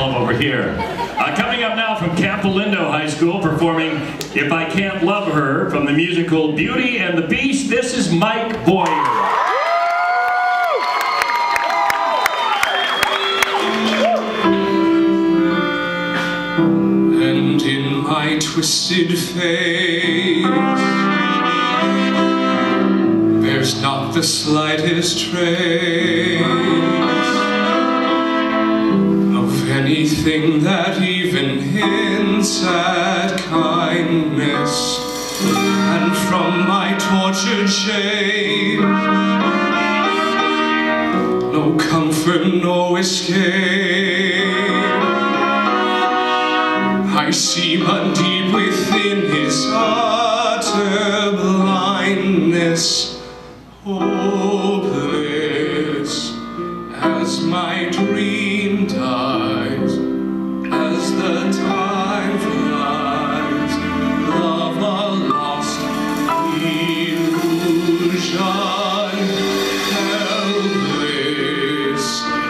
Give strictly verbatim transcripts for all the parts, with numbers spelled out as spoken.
love over here. Uh, coming up now from Camp Lindo High School, performing If I Can't Love Her from the musical Beauty and the Beast, this is Mike Boyer. And in my twisted face, there's not the slightest trace of anything that even hints at kindness. And from my tortured shame, no comfort, no escape. I see but deep within his utter blindness, hopeless as my dream dies, as the time flies, love a lost illusion, helpless,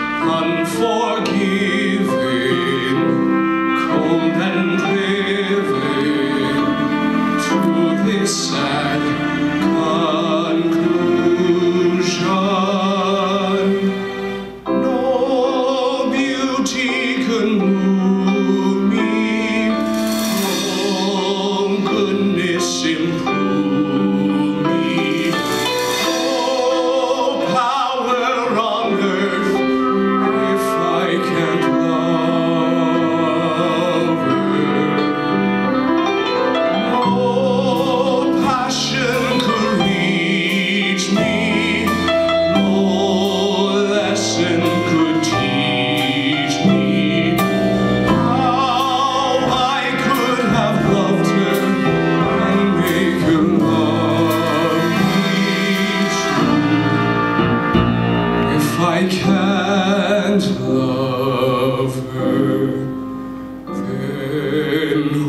unforgiving, cold and driven to this sad conclusion. No beauty can move me, no goodness improve me, no power on earth if I can't love her. No passion could reach me, no lesson could teach me how I could have loved her and make her love me true. If I can't love her, then who?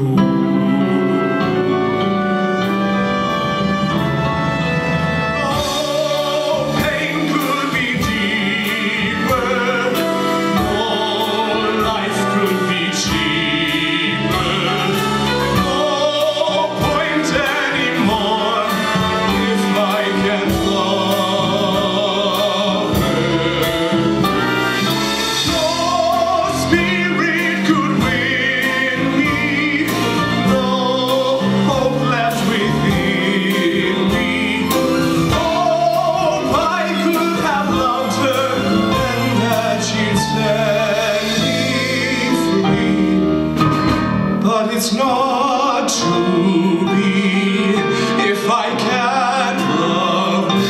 But it's not to be if I can't love her.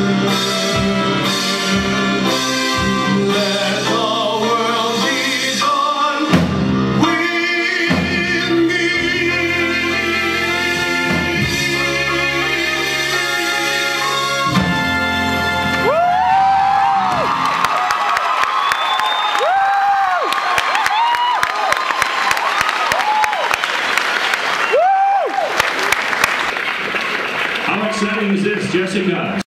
Let the world be done with me. How exciting is this, Jessica?